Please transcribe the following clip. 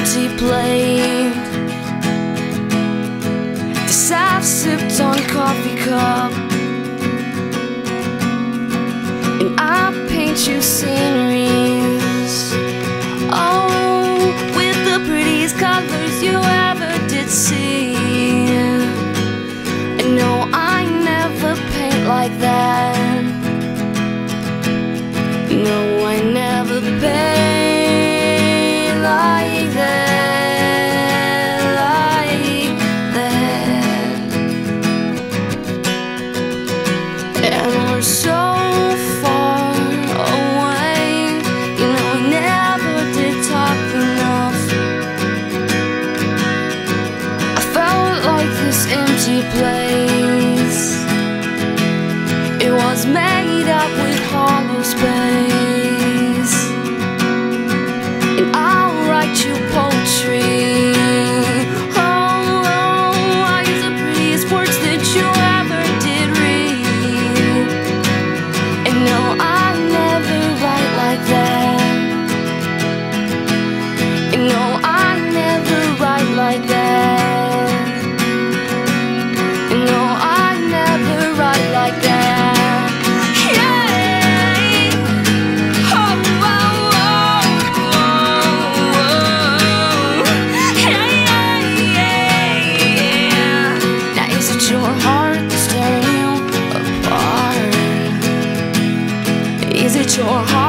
empty plate. This I've sipped on coffee cup, and I paint you sceneries, oh, with the prettiest colors you ever did see. And no, I never paint like that. No, I never paint like that, like that. And we're so far away, you know, we never did talk enough. I felt like this empty place, it was made up with hollow space. And I'll write you poetry, oh, I use the prettiest words that you ever did read. And no, I never write like that. And no, I never write like that. And no, I never write like that. Your heart that's tearing you apart? Is it your heart?